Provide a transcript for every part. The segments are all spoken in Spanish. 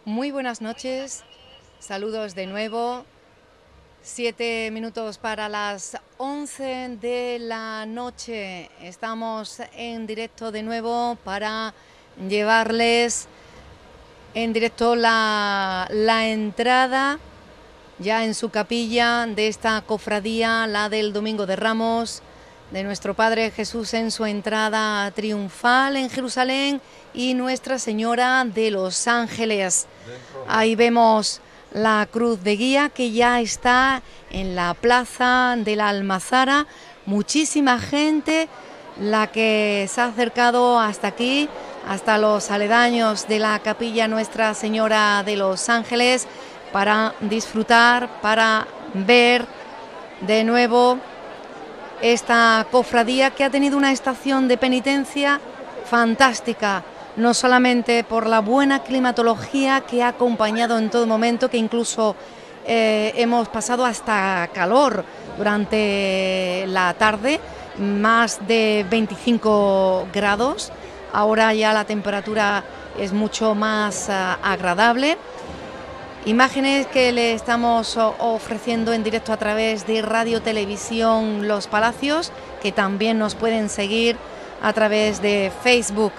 Muy buenas noches, saludos de nuevo. 7 minutos para las 11 de la noche. Estamos en directo de nuevo para llevarles en directo la entrada ya en su capilla de esta cofradía, la del Domingo de Ramos, de nuestro Padre Jesús en su entrada triunfal en Jerusalén y Nuestra Señora de los Ángeles. Ahí vemos la cruz de guía que ya está en la plaza de la Almazara. Muchísima gente la que se ha acercado hasta aquí, hasta los aledaños de la capilla Nuestra Señora de los Ángeles, para disfrutar, para ver de nuevo esta cofradía que ha tenido una estación de penitencia fantástica, no solamente por la buena climatología que ha acompañado en todo momento, que incluso hemos pasado hasta calor durante la tarde, más de 25 grados, ahora ya la temperatura es mucho más agradable. Imágenes que le estamos ofreciendo en directo a través de Radio Televisión Los Palacios, que también nos pueden seguir a través de Facebook.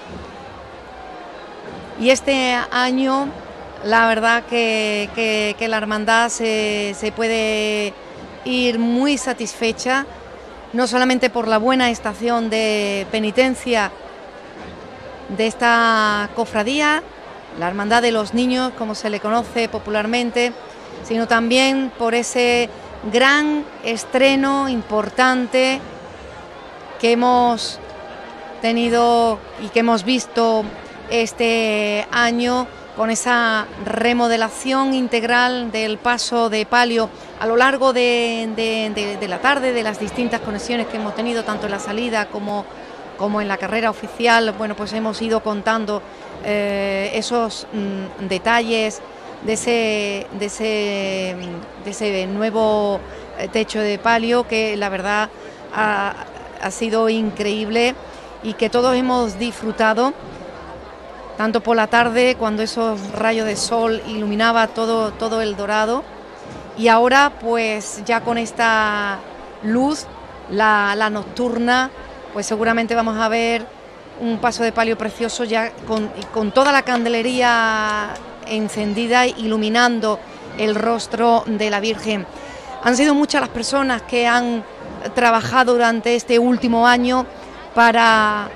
Y este año, la verdad que la hermandad se puede ir muy satisfecha, no solamente por la buena estación de penitencia de esta cofradía, la Hermandad de los Niños, como se le conoce popularmente, sino también por ese gran estreno importante que hemos tenido y que hemos visto este año, con esa remodelación integral del paso de palio a lo largo de la tarde, de las distintas conexiones que hemos tenido, tanto en la salida como en la carrera oficial. Bueno, pues hemos ido contando esos detalles de ese nuevo techo de palio, que la verdad ha sido increíble y que todos hemos disfrutado, tanto por la tarde, cuando esos rayos de sol iluminaba todo el dorado, y ahora pues ya con esta luz, la nocturna, pues seguramente vamos a ver un paso de palio precioso, ya con toda la candelería encendida, iluminando el rostro de la Virgen. Han sido muchas las personas que han trabajado durante este último año para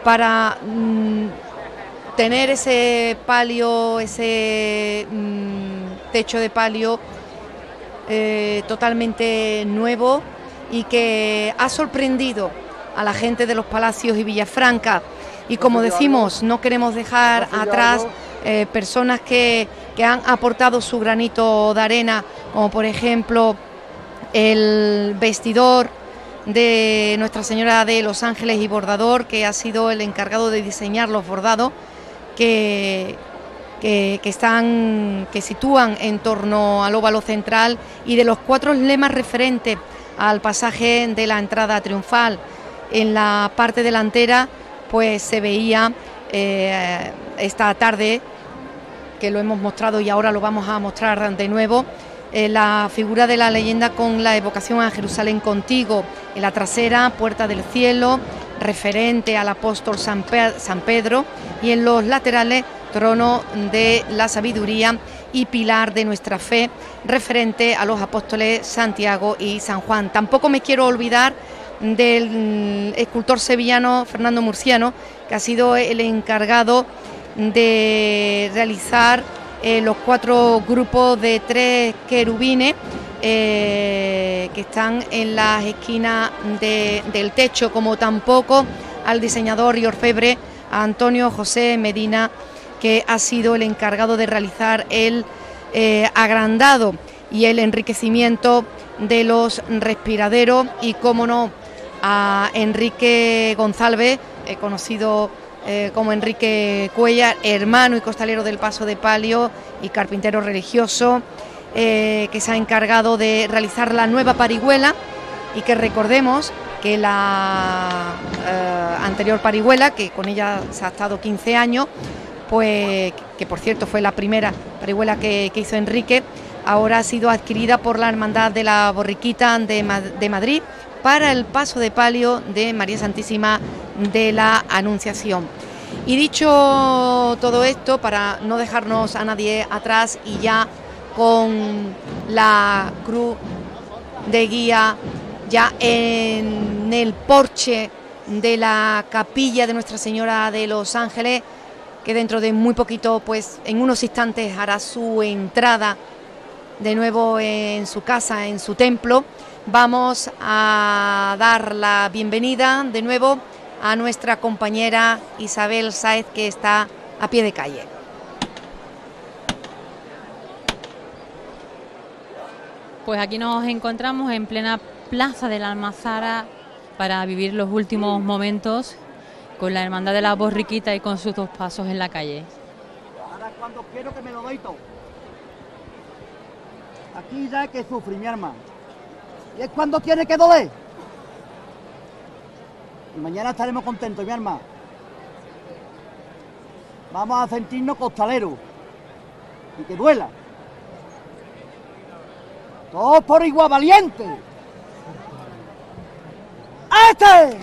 tener ese palio, ese techo de palio totalmente nuevo, y que ha sorprendido a la gente de los Palacios y Villafranca. Y como decimos, no queremos dejar atrás personas que han aportado su granito de arena, como por ejemplo el vestidor de Nuestra Señora de los Ángeles y bordador, que ha sido el encargado de diseñar los bordados que sitúan en torno al óvalo central, y de los 4 lemas referentes al pasaje de la entrada triunfal. En la parte delantera pues se veía esta tarde, que lo hemos mostrado y ahora lo vamos a mostrar de nuevo, la figura de la leyenda con la evocación a Jerusalén contigo. En la trasera, Puerta del Cielo, referente al apóstol San Pedro, y en los laterales, Trono de la Sabiduría y Pilar de nuestra Fe, referente a los apóstoles Santiago y San Juan. Tampoco me quiero olvidar del escultor sevillano Fernando Murciano, que ha sido el encargado de realizar los 4 grupos de 3 querubines que están en las esquinas del techo, como tampoco al diseñador y orfebre Antonio José Medina, que ha sido el encargado de realizar el agrandado y el enriquecimiento de los respiraderos, y cómo no a Enrique González, conocido como Enrique Cuellar, hermano y costalero del paso de palio y carpintero religioso, que se ha encargado de realizar la nueva parihuela, y que recordemos que la anterior parihuela, que con ella se ha estado 15 años, pues que por cierto fue la primera parihuela que hizo Enrique, ahora ha sido adquirida por la Hermandad de la Borriquita de Madrid para el paso de palio de María Santísima de la Anunciación. Y dicho todo esto, para no dejarnos a nadie atrás y ya con la cruz de guía ya en el porche de la capilla de Nuestra Señora de los Ángeles, que dentro de muy poquito, pues en unos instantes hará su entrada de nuevo en su casa, en su templo, vamos a dar la bienvenida de nuevo a nuestra compañera Isabel Sáez, que está a pie de calle. Pues aquí nos encontramos en plena Plaza de la Almazara para vivir los últimos momentos con la Hermandad de la Borriquita y con sus dos pasos en la calle. Ahora es cuando quiero que me lo doy todo. Aquí ya hay que sufrir, mi hermano. Y es cuando tiene que doler. Y mañana estaremos contentos, mi hermano. Vamos a sentirnos costaleros. Y que duela. Todos por igual, valiente. ¡Este!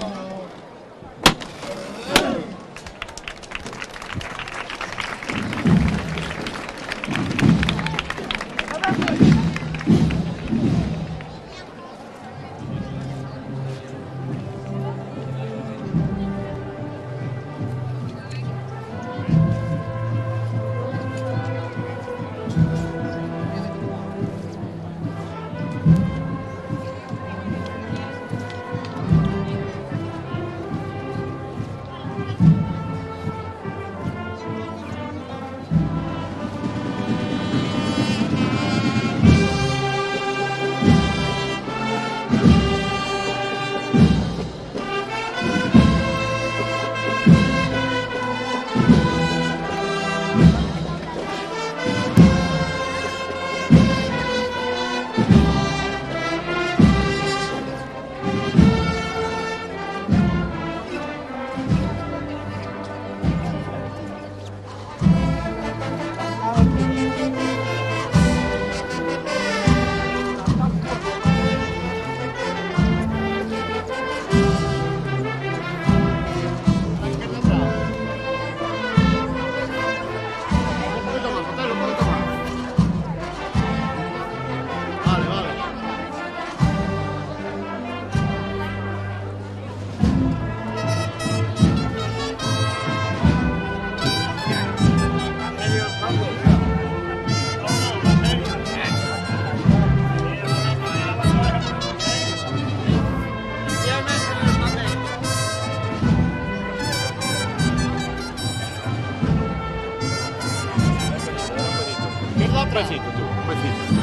besito, tú, un besito.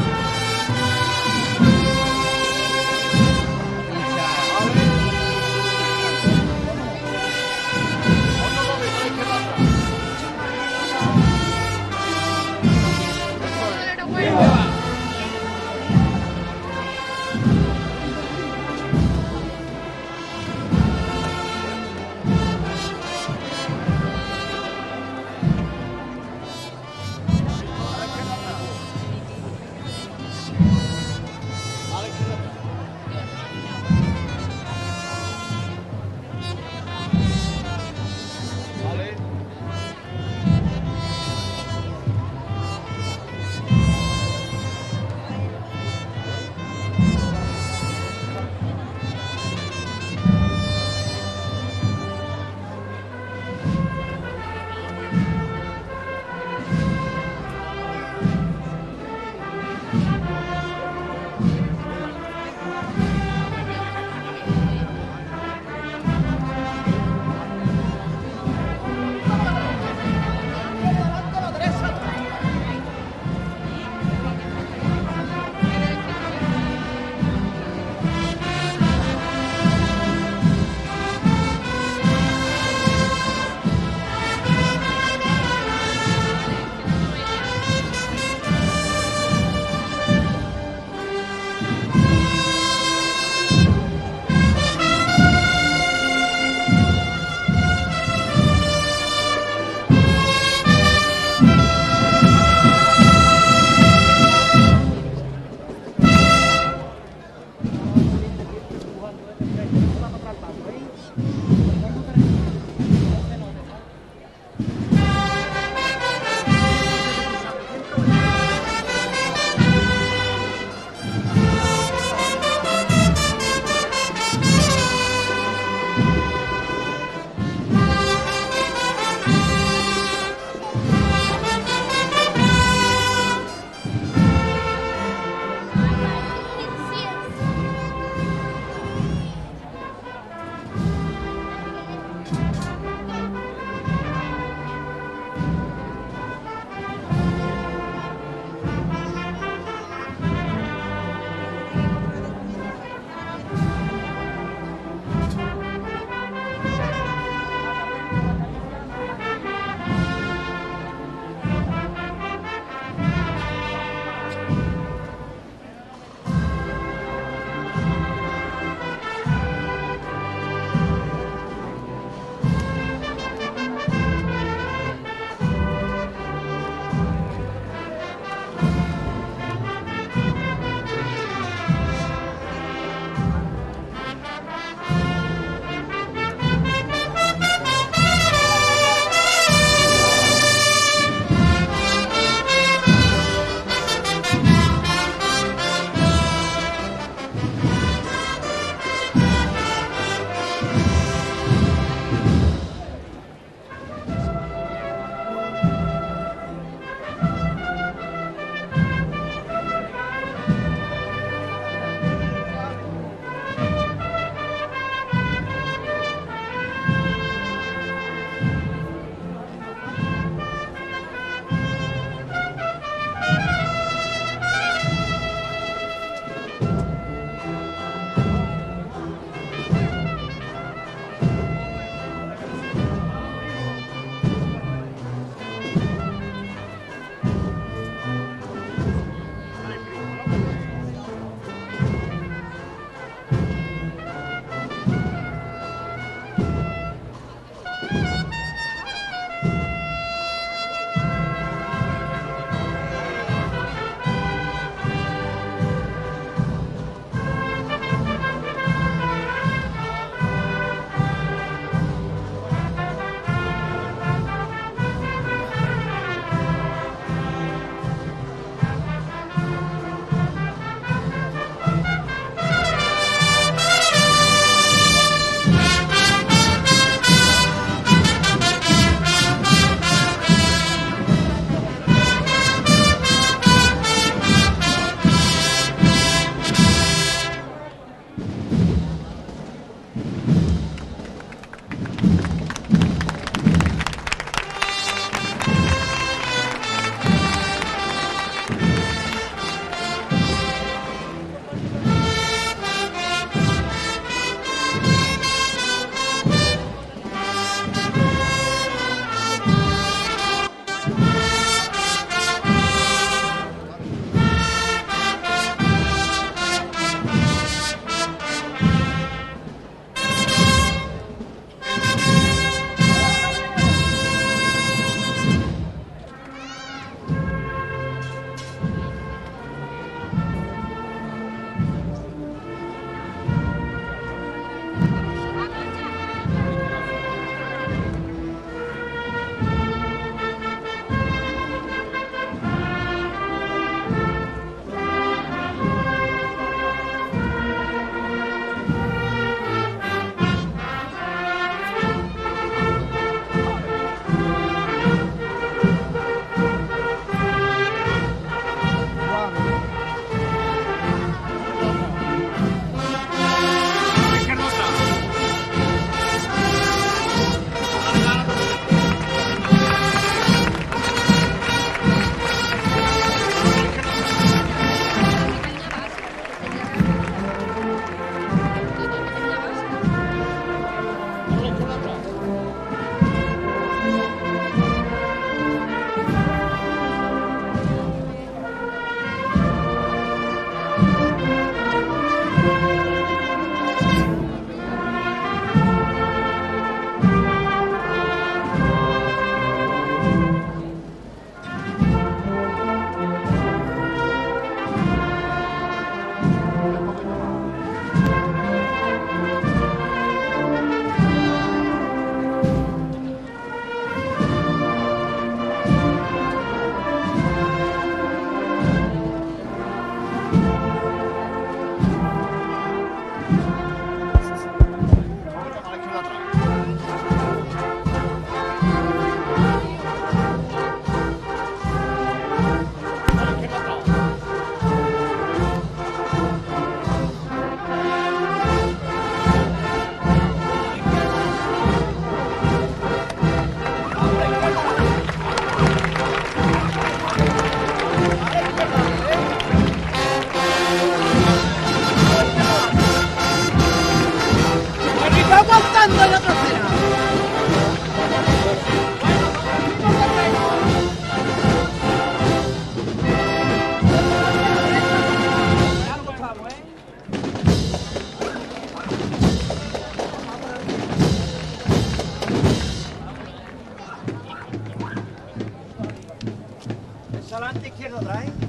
Paso adelante, izquierda atrás, ¿eh?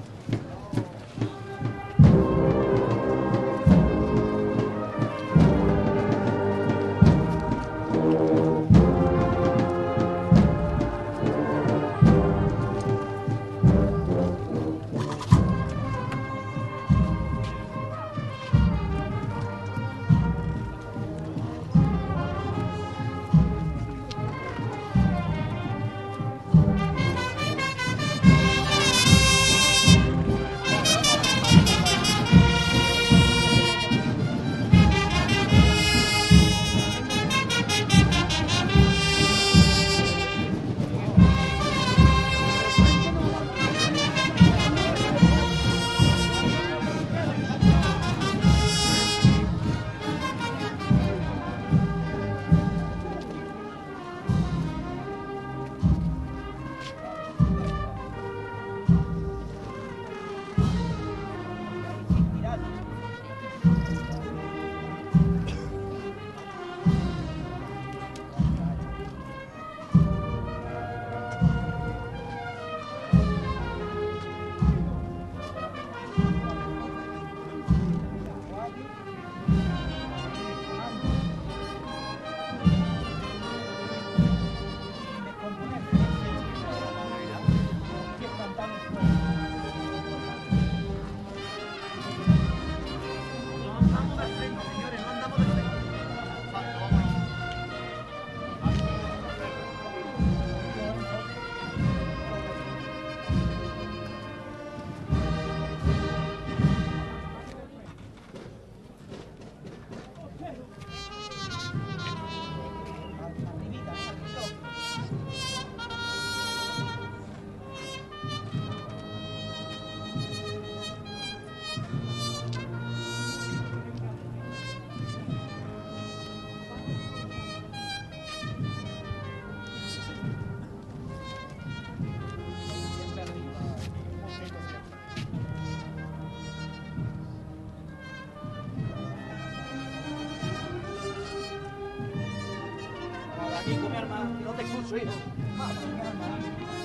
Hijo, mi hermano, no te expulso, hijo. Vamos, mi hermano.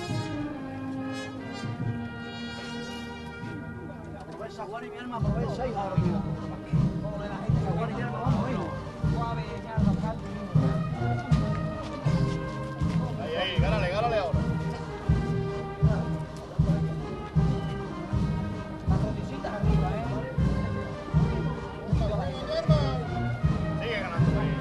Aprovecha, Juan y mi hermano, aprovecha, hijo. Joder, la gente, Juan y mi hermano, vamos, hijo. Suave, Ahí, gánale ahora. Las rodillitas arriba, Sigue ganando ahí.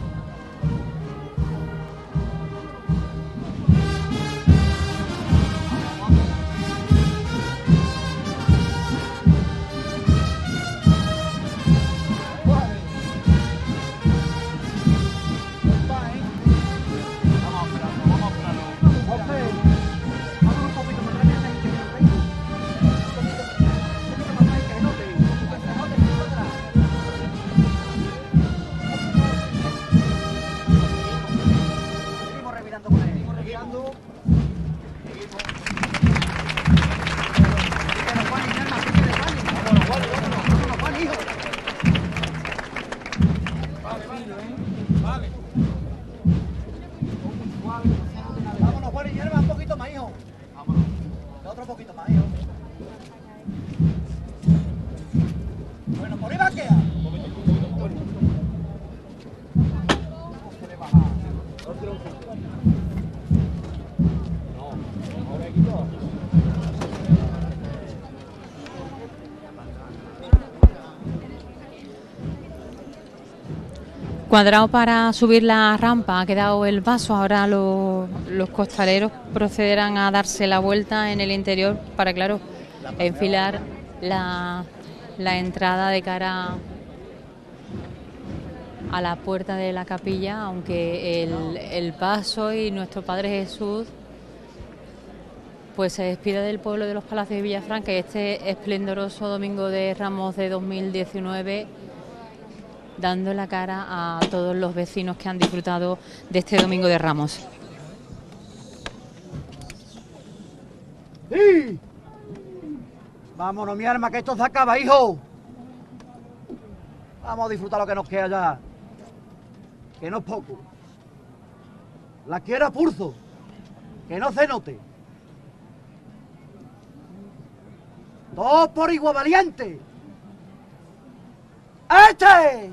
Vámonos, Juan y mi hermano, un poquito más, hijo. Vámonos. Otro poquito más, hijo. Bueno, por ahí va a quedar. Cuadrado para subir la rampa, ha quedado el vaso, ahora los costaleros procederán a darse la vuelta en el interior para, claro, enfilar la entrada de cara a la puerta de la capilla, aunque el paso y nuestro Padre Jesús pues se despide del pueblo de los Palacios de Villafranca y este esplendoroso Domingo de Ramos de 2019, dando la cara a todos los vecinos que han disfrutado de este Domingo de Ramos. ¡Sí! Vámonos, mi arma, que esto se acaba, hijo. Vamos a disfrutar lo que nos queda ya. Que no es poco. La quiero a pulso. Que no se note. Dos por igual valiente. ¡Este!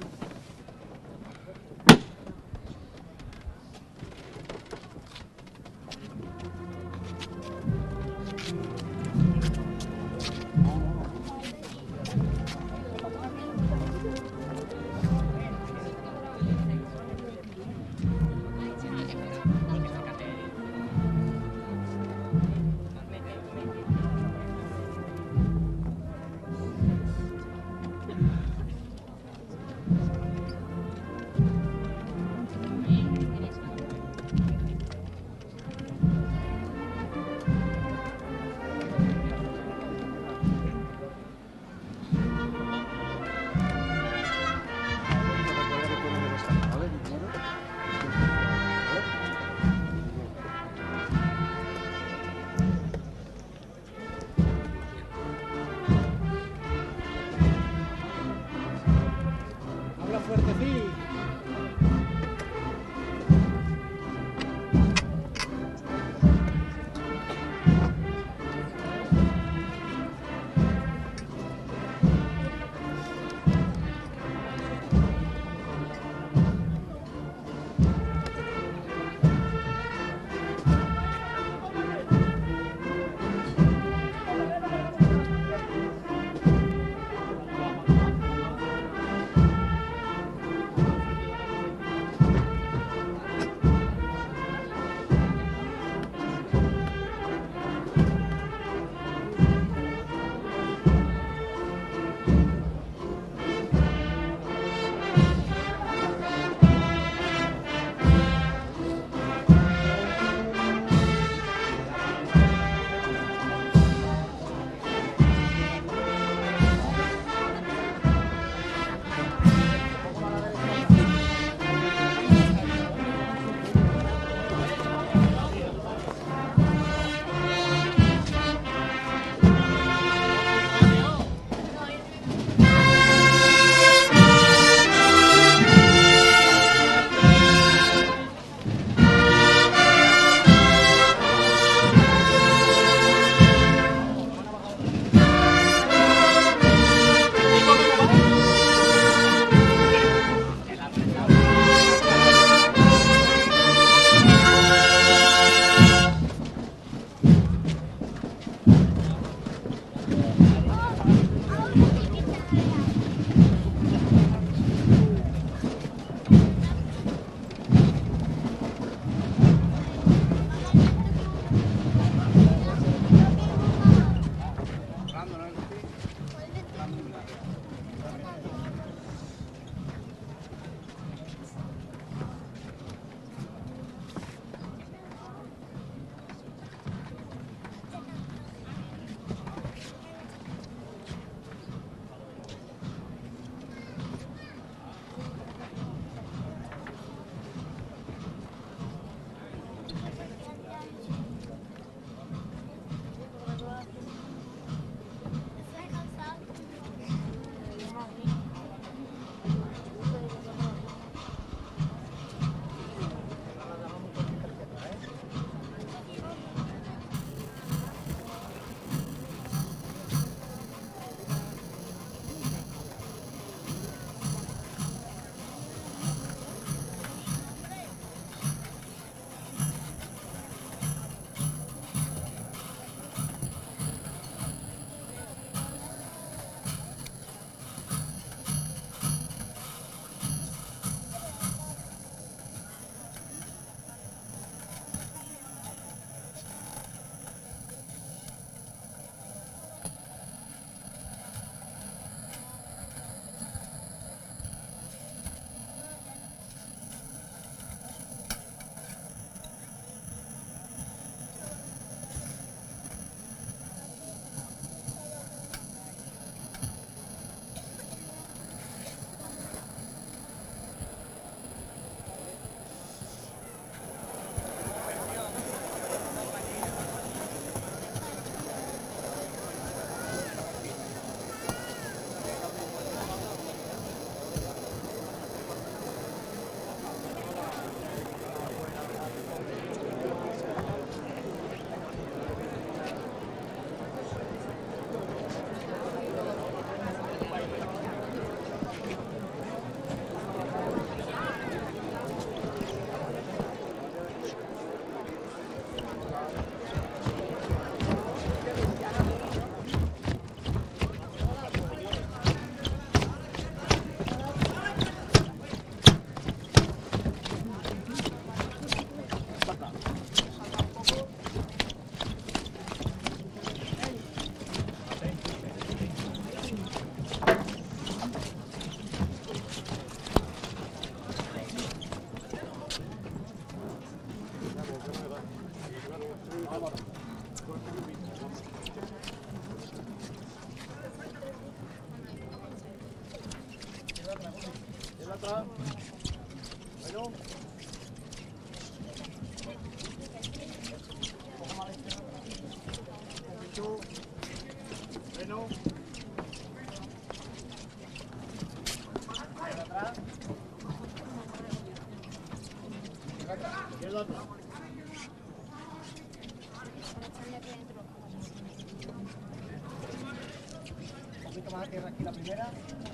Un poquito más a tierra aquí la primera.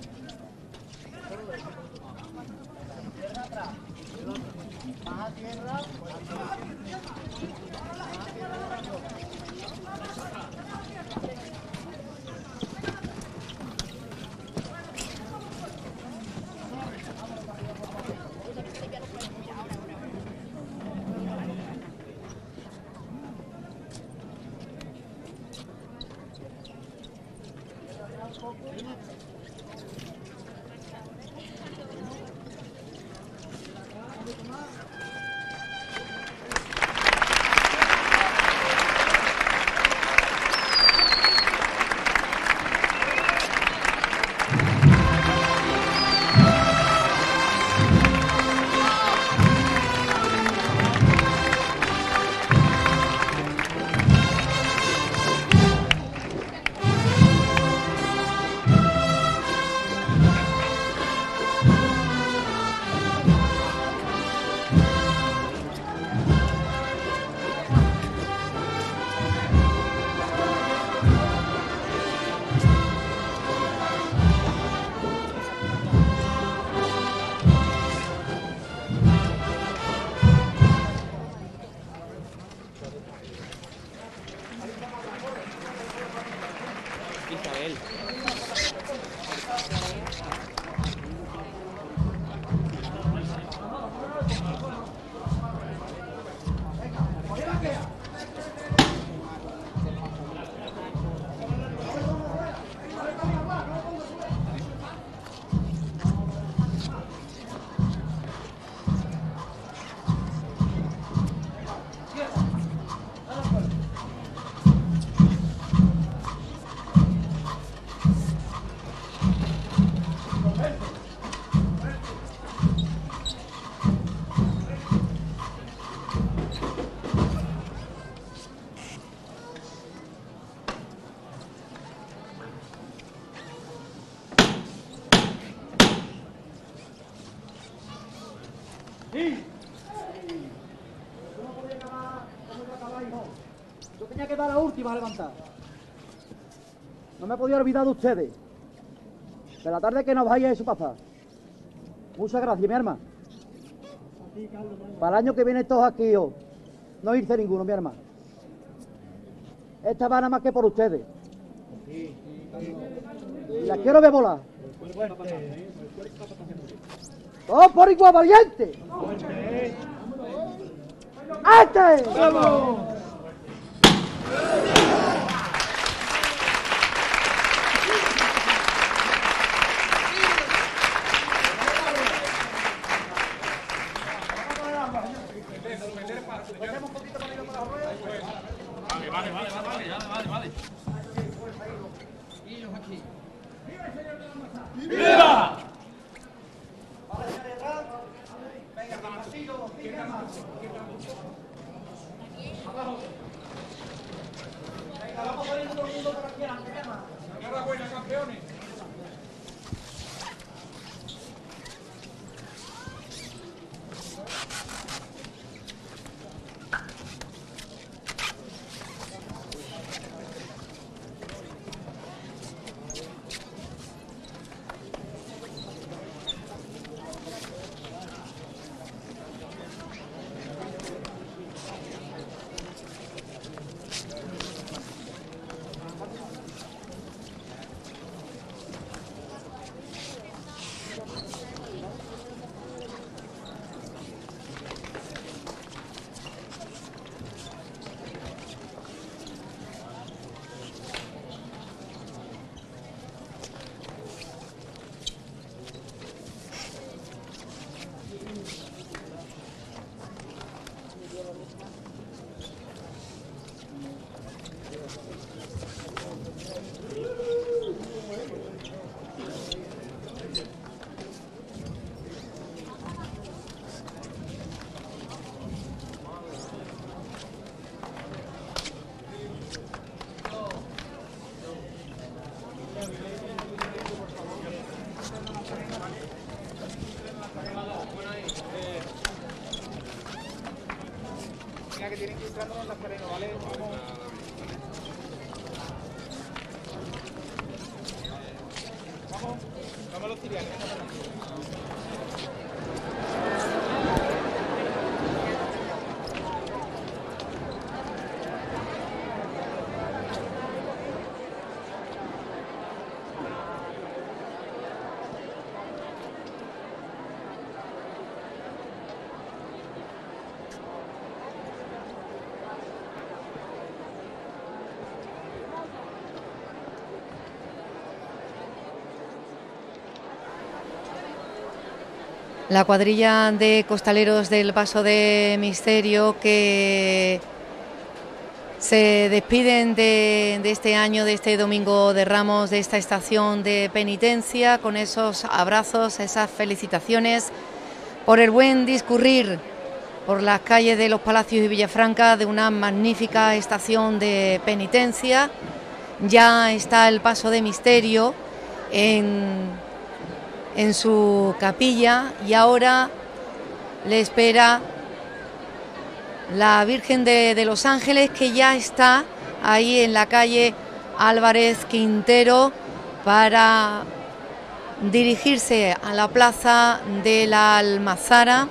Tierra atrás. Más a tierra. Sí. Yo no podía acabar como yo acababa, hijo. Yo tenía que dar la última a levantar. No me podía olvidar de ustedes. De la tarde que nos vaya eso pasar. Muchas gracias, mi hermano. Para el año que viene todos aquí, yo. No irse ninguno, mi hermano. Esta va nada más que por ustedes. Y la quiero ver volar. ¡Todos por igual, valiente! ¡Este! ¡Vamos! Vale. ¡Viva! Venga, Marcillo, venga, vamos poniendo todo el mundo por aquí adelante, llama. Enhorabuena, campeones. Venga, que tienen que ir entrando en las carenas, ¿vale? Vamos. Vamos los tirianes. La cuadrilla de costaleros del Paso de Misterio que se despiden de este año, de este Domingo de Ramos, de esta estación de penitencia, con esos abrazos, esas felicitaciones por el buen discurrir por las calles de los Palacios y Villafranca de una magnífica estación de penitencia. Ya está el Paso de Misterio en su capilla y ahora le espera la Virgen de los Ángeles, que ya está ahí en la calle Álvarez Quintero para dirigirse a la plaza de la Almazara,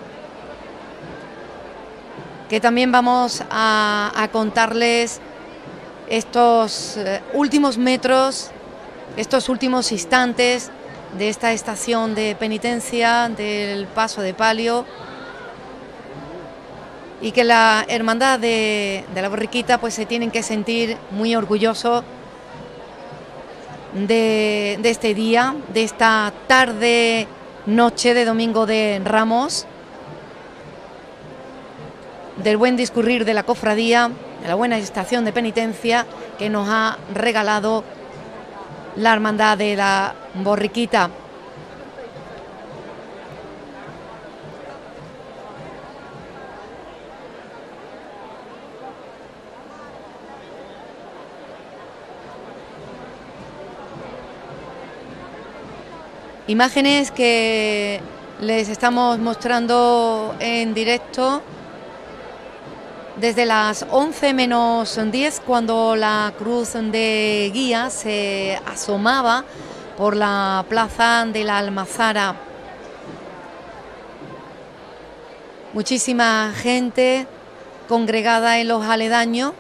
que también vamos a contarles estos últimos metros, estos últimos instantes de esta estación de penitencia del Paso de Palio, y que la hermandad de la Borriquita pues se tienen que sentir muy orgullosos de este día, de esta tarde noche de Domingo de Ramos, del buen discurrir de la cofradía, de la buena estación de penitencia que nos ha regalado la hermandad de la Borriquita. Imágenes que les estamos mostrando en directo desde las 11 menos 10, cuando la cruz de guía se asomaba por la plaza de la Almazara. Muchísima gente congregada en los aledaños.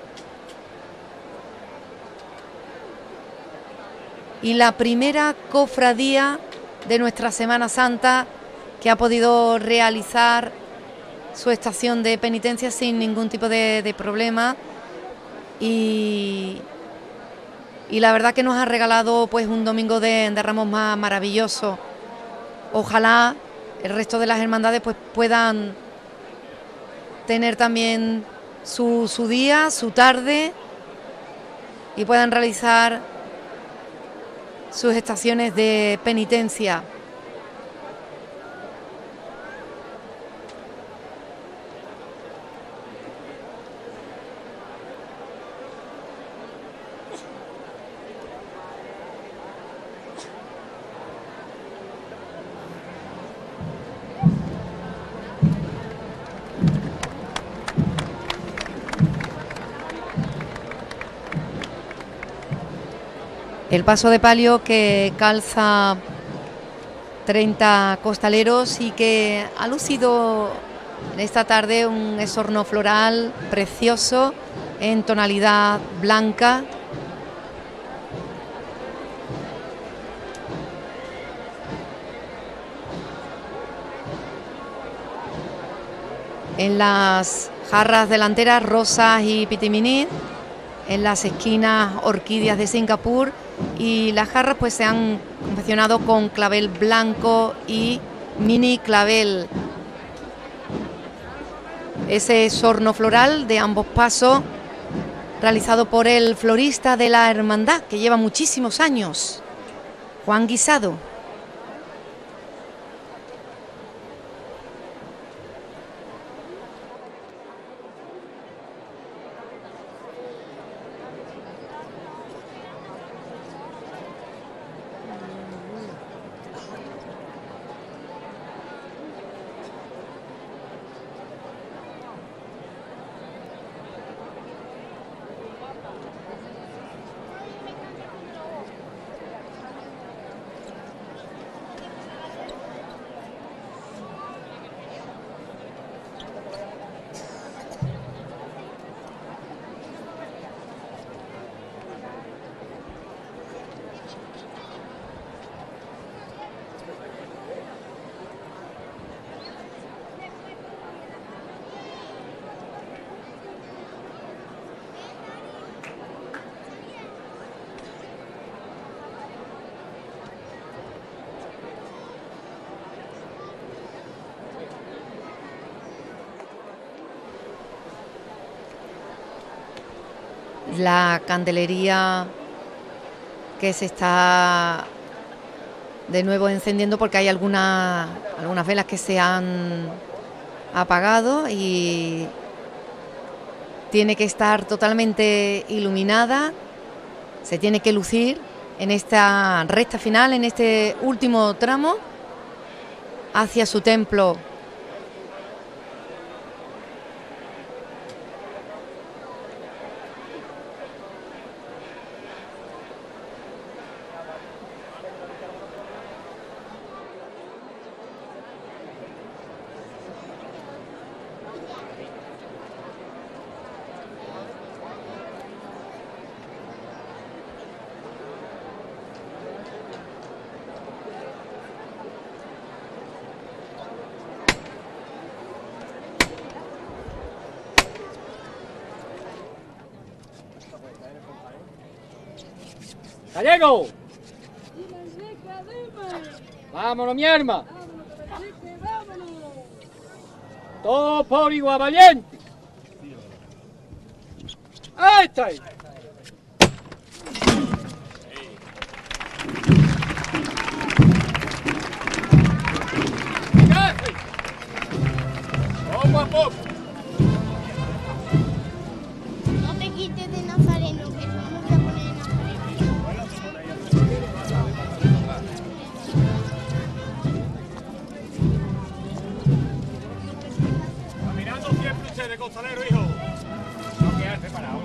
Y la primera cofradía de nuestra Semana Santa que ha podido realizar su estación de penitencia sin ningún tipo de problema, y la verdad que nos ha regalado pues un Domingo de Ramos más maravilloso. Ojalá el resto de las hermandades pues puedan tener también su día, su tarde, y puedan realizar sus estaciones de penitencia. El Paso de Palio que calza 30 costaleros y que ha lucido en esta tarde un esorno floral precioso en tonalidad blanca. En las jarras delanteras rosas y pitiminí, en las esquinas orquídeas de Singapur, y las jarras pues se han confeccionado con clavel blanco y mini clavel. Ese esorno floral de ambos pasos, realizado por el florista de la hermandad, que lleva muchísimos años, Juan Guisado. la candelería que se está de nuevo encendiendo, porque hay algunas velas que se han apagado y tiene que estar totalmente iluminada, se tiene que lucir en esta recta final, en este último tramo hacia su templo. ¡Gallego! ¡Vámonos, mi arma! ¡Todo por igual, valiente! ¡Ahí está! ¡Poco a poco! No te quites de Nazareno, que vamos a poner Nazareno. Caminando siempre usted de costalero, hijo. No quedarse parado.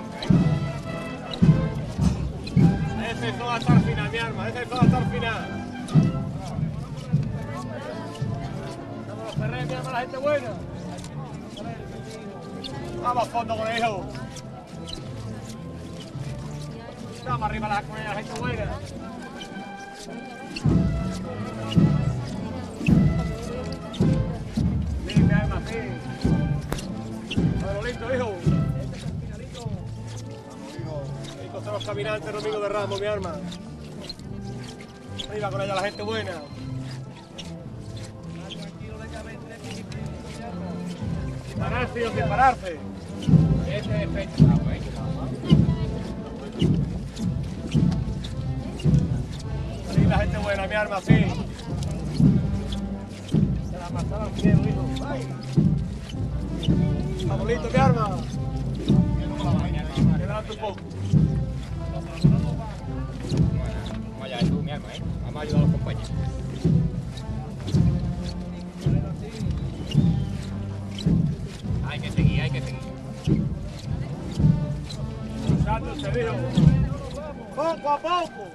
Ese es todo hasta el final, mi arma. Ese es todo hasta el final. Vamos a Ferrer, mi arma, la gente buena. Vamos a fondo con el hijo. Vamos arriba la gente buena. Sí, mi arma, sí. Bueno, listo, hijo. Ahí con los caminantes, Domingo de Ramos, mi arma. Arriba con ella la gente buena. Sin pararse, hijo, sin pararse. Ese es pecho, ahí la gente buena, mi arma, sí. Se la amasaron miedo, hijo. ¡Ay! Vamos, listo, mi arma. Quédate un poco. Vamos allá, tú, mi arma, Vamos a ayudar a los compañeros. Hay que seguir, hay que seguir. Santo se dijo. Poco a poco.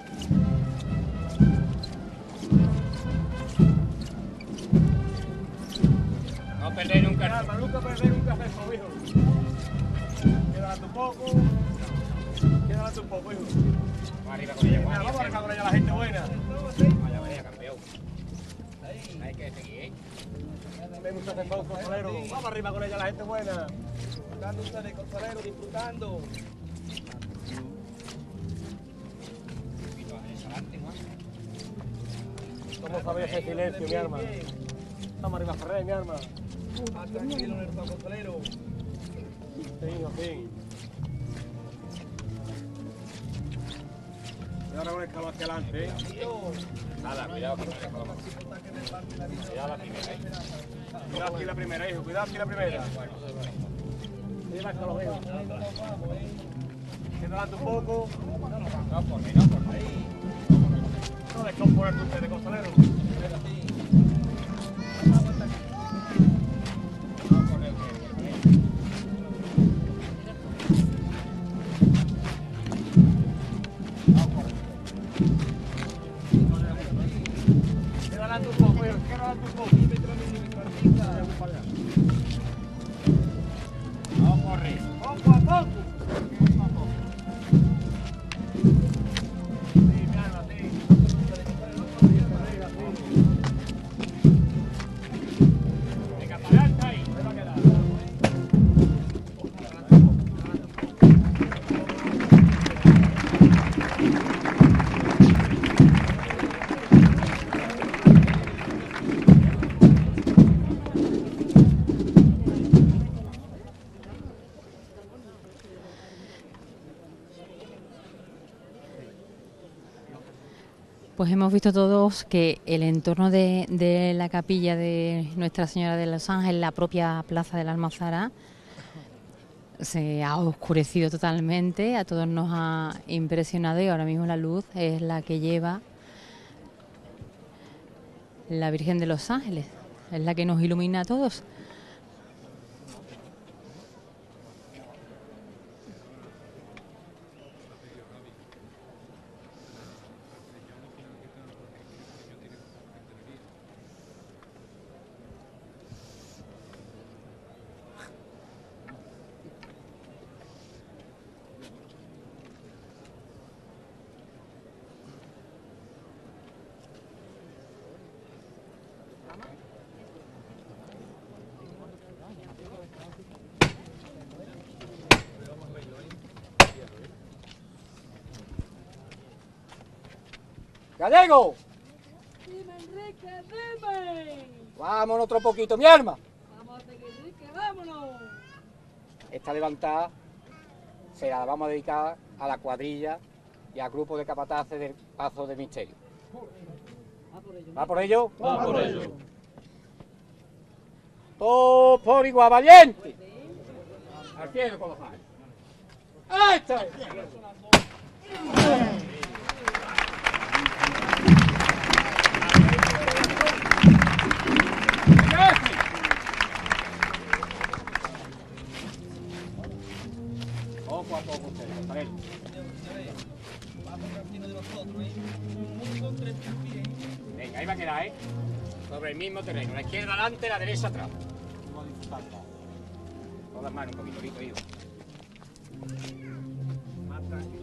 No perder nunca. Arma, nunca perder un café, hijo. Quédate un poco. Quédate un poco, hijo. Vamos arriba con ella, Mira, vamos a dejar con ella la gente buena. Vaya, vaya, campeón. Hay que seguir, Me gusta hacer poco, costalero. Vamos arriba con ella la gente buena. Disfrutando ustedes, costalero, disfrutando. ¿Cómo sabéis ese silencio, mi arma? Vamos arriba, Ferrer, mi arma. Más tranquilo en el costalero. Sí, hijo, sí. Y ahora con el escalón hacia adelante, Nada, cuidado que no le coma. Cuidado la primera, Cuidado aquí la primera, hijo. Cuidado aquí la primera. Mira el escalón, hijo. Quédate un poco. No, por mí, no, por mí. No descomponerte usted de costalero. Quédate un poco, hijo. Quédate un poco. Vamos a correr. Poco a poco. Sí, mi arma, sí. Venga, para adelante ahí. Me va a quedar. Pues hemos visto todos que el entorno de la capilla de Nuestra Señora de los Ángeles, la propia plaza de la Almazara, se ha oscurecido totalmente, a todos nos ha impresionado y ahora mismo la luz es la que lleva la Virgen de los Ángeles, es la que nos ilumina a todos. ¡Gallego! Dime, Enrique, dime. Vámonos otro poquito, mi arma. Vamos, Enrique, vámonos. Esta levantada se la vamos a dedicar a la cuadrilla y al grupo de capataces del Pazo del Misterio. ¿Va por ello? Va por ello. Todo por igual, valiente. Al cielo con los años. ¡Ahí está! Poco a poco ustedes, compañeros. Venga, ahí va a quedar, ¿eh? Sobre el mismo terreno. La izquierda adelante, la derecha atrás. Con las manos un poquito, hijo. Más tranquilo.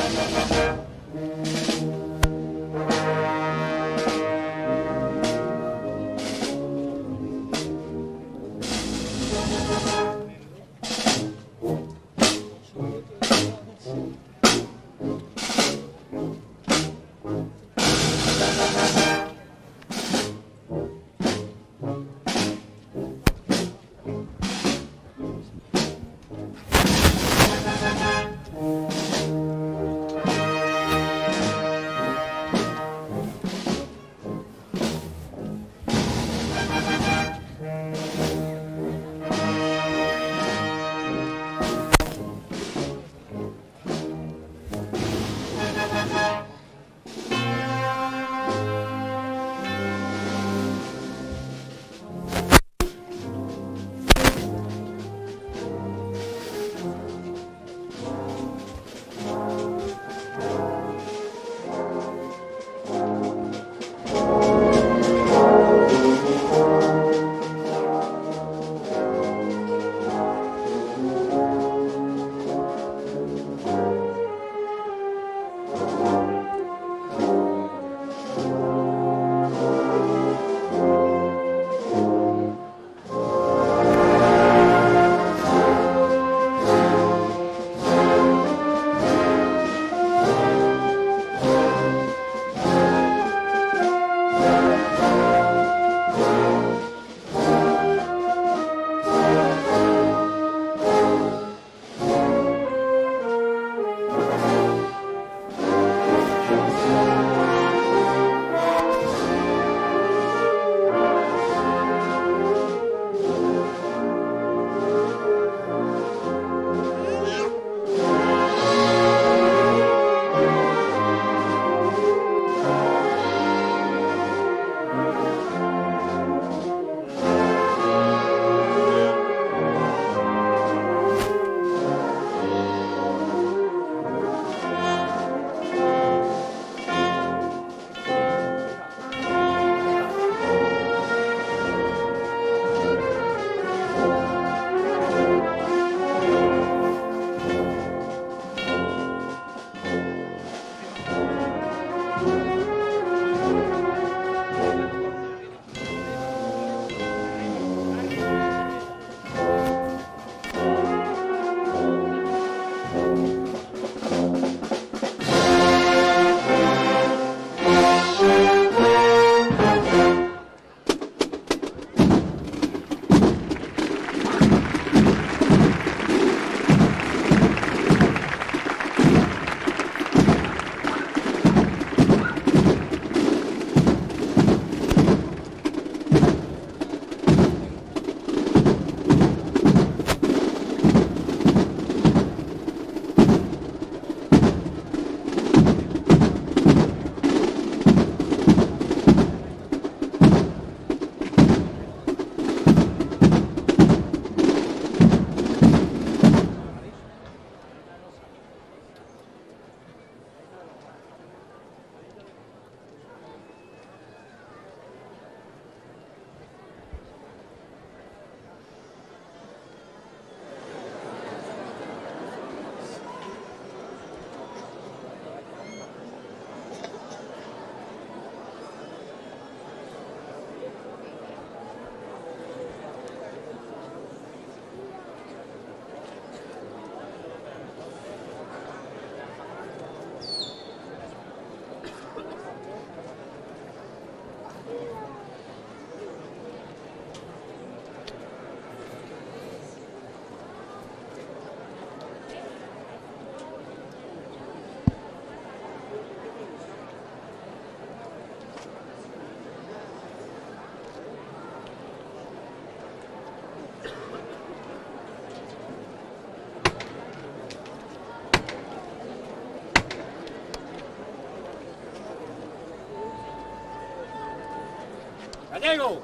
Gallego.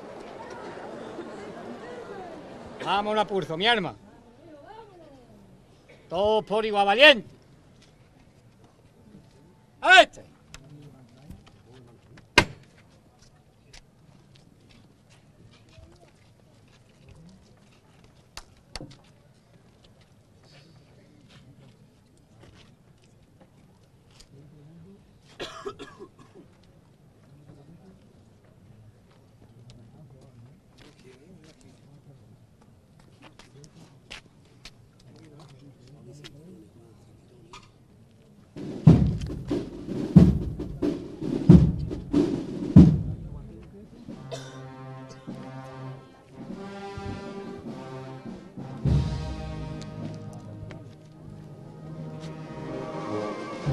Vámonos a pulso, mi arma. Todos por igual valiente. ¡A este!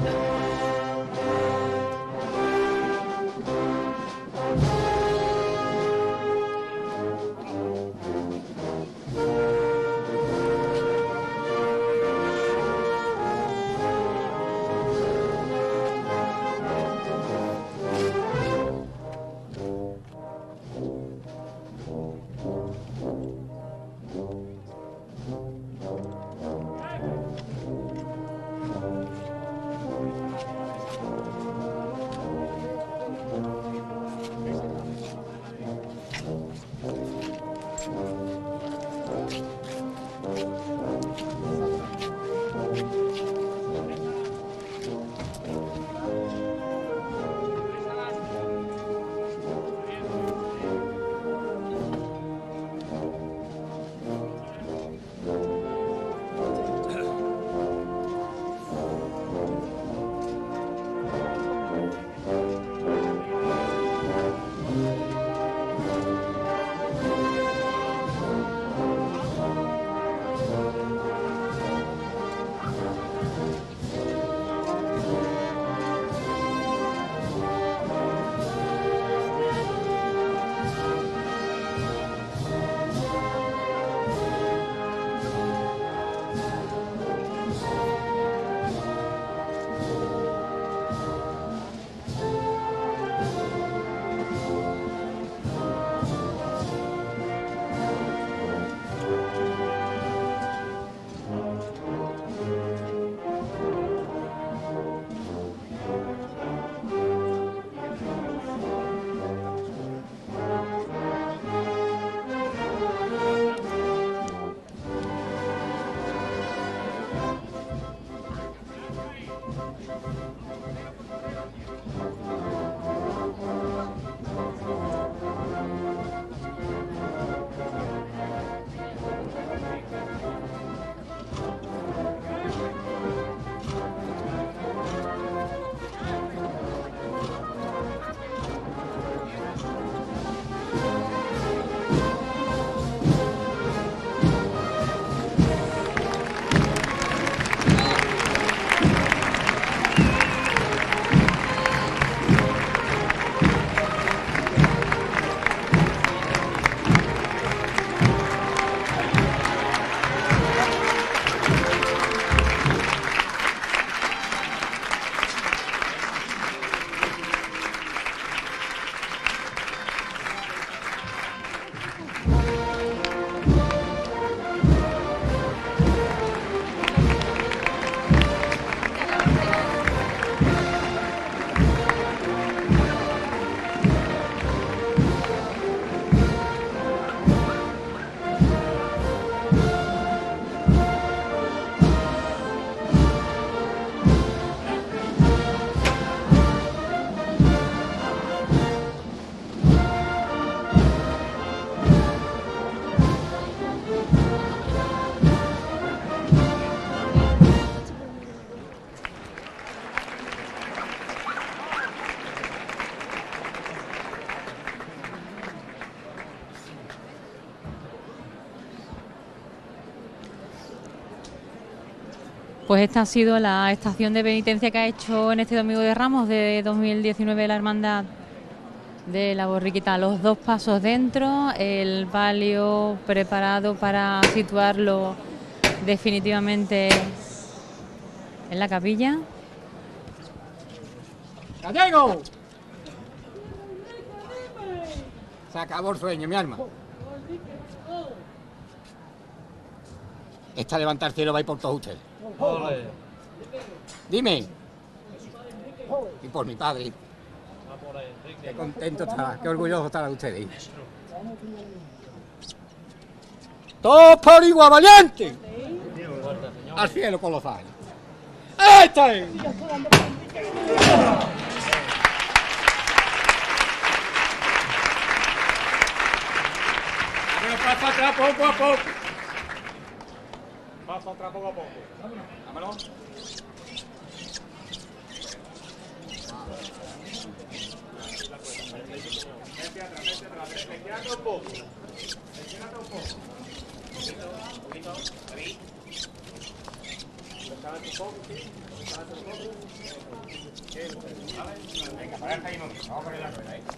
Pues esta ha sido la estación de penitencia que ha hecho en este Domingo de Ramos de 2019 la Hermandad de la Borriquita. Los dos pasos dentro, el palio preparado para situarlo definitivamente en la capilla. ¡Gallego! Se acabó el sueño, mi alma. Esta levanta el cielo va a ir por todos ustedes. Dime. Y por mi padre. Qué contento está, qué orgulloso está de ustedes. ¡Todos por igual, valiente! Al cielo con los años. ¡Esta es! Paso atrás poco a poco. Paso atrás poco a poco. Vámonos. Vete un poco. Un poco. David. Venga, parate ahí un momento. Vamos a poner la rueda, ¿eh?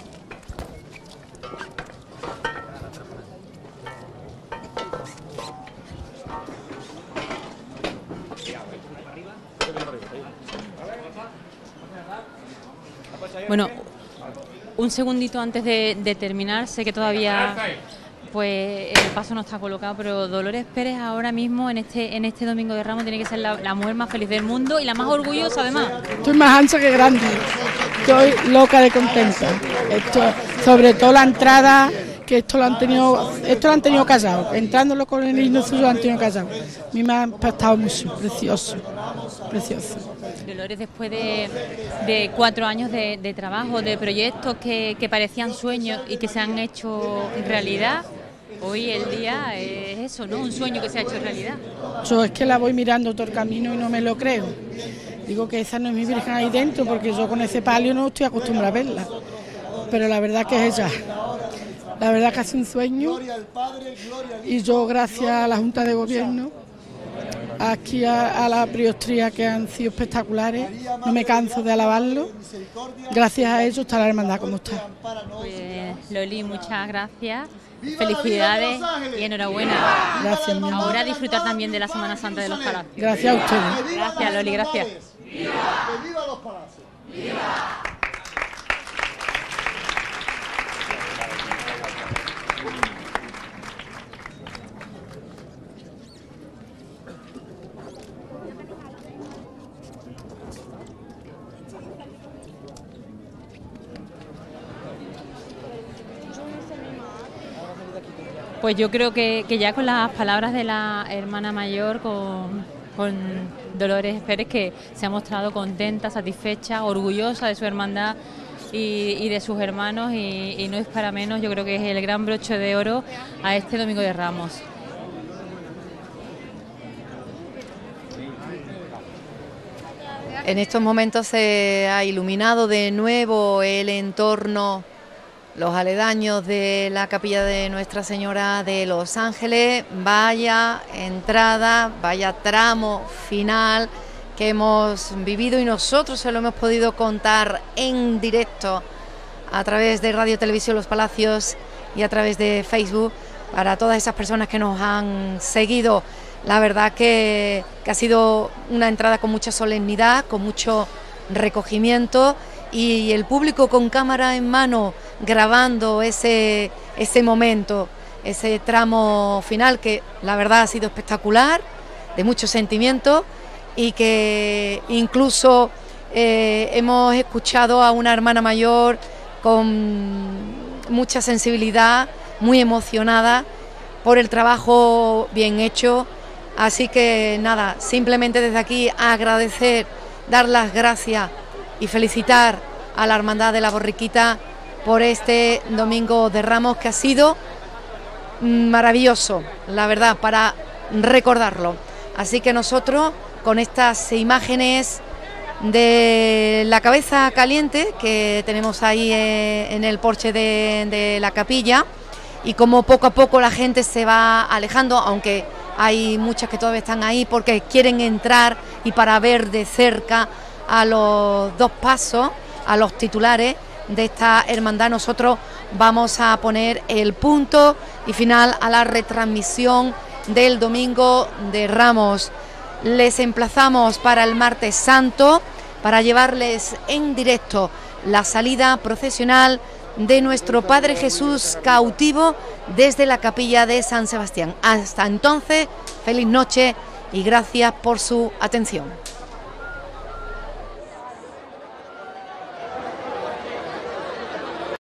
Bueno, un segundito antes de terminar, sé que todavía pues el paso no está colocado, pero Dolores Pérez ahora mismo en este Domingo de Ramos tiene que ser la mujer más feliz del mundo y la más orgullosa además. Estoy más ancha que grande, estoy loca de contenta. Sobre todo la entrada, que esto lo han tenido callado, entrándolo con el himno suyo lo han tenido callado. A mí me ha impactado mucho, precioso. Dolores, después de 4 años de trabajo, de proyectos que parecían sueños y que se han hecho realidad, hoy el día es eso, ¿no? Un sueño que se ha hecho realidad. Yo es que la voy mirando todo el camino y no me lo creo. Digo que esa no es mi Virgen ahí dentro, porque yo con ese palio no estoy acostumbrada a verla. Pero la verdad que es ella. La verdad que hace un sueño. Y yo, gracias a la Junta de Gobierno, aquí a la priostría, que han sido espectaculares, no me canso de alabarlo. Gracias a ellos está la hermandad como está. Pues, Loli, muchas gracias, felicidades y enhorabuena. Gracias, mi amor. Ahora disfrutar también de la Semana Santa de los Palacios. Gracias a ustedes. Gracias, Loli, gracias. ¡Viva los Palacios! Pues yo creo que ya con las palabras de la hermana mayor, con Dolores Pérez, que se ha mostrado contenta, satisfecha, orgullosa de su hermandad y de sus hermanos, y no es para menos, yo creo que es el gran broche de oro a este Domingo de Ramos. En estos momentos se ha iluminado de nuevo el entorno, los aledaños de la capilla de Nuestra Señora de los Ángeles. Vaya entrada, vaya tramo final que hemos vivido y nosotros se lo hemos podido contar en directo a través de Radio Televisión Los Palacios y a través de Facebook para todas esas personas que nos han seguido. La verdad que ha sido una entrada con mucha solemnidad, con mucho recogimiento, y el público con cámara en mano grabando ese momento, ese tramo final, que la verdad ha sido espectacular, de mucho sentimiento, y que incluso hemos escuchado a una hermana mayor con mucha sensibilidad, muy emocionada por el trabajo bien hecho. Así que nada, simplemente desde aquí agradecer, dar las gracias y felicitar a la Hermandad de la Borriquita por este Domingo de Ramos, que ha sido maravilloso, la verdad, para recordarlo. Así que nosotros, con estas imágenes de la cabeza caliente que tenemos ahí en el porche de la capilla, y como poco a poco la gente se va alejando, aunque hay muchas que todavía están ahí porque quieren entrar y para ver de cerca a los dos pasos, a los titulares de esta hermandad. Nosotros vamos a poner el punto y final a la retransmisión del Domingo de Ramos. Les emplazamos para el Martes Santo para llevarles en directo la salida procesional de nuestro Padre Jesús cautivo desde la capilla de San Sebastián. Hasta entonces, feliz noche y gracias por su atención.